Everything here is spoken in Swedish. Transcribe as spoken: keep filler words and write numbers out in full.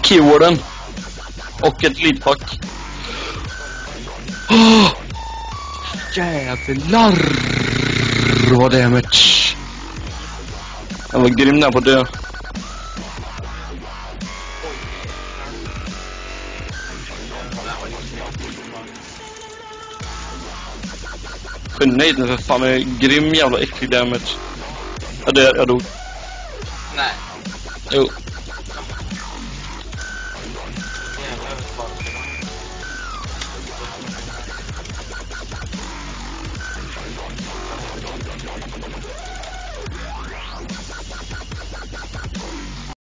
Keywarden. Och ett leadpack. Oh! Jävlar vad damage. Jag var grym där på dö. Nej, för fan är grym jävla äcklig damage. Ja, det jag dog. Nej. Jo.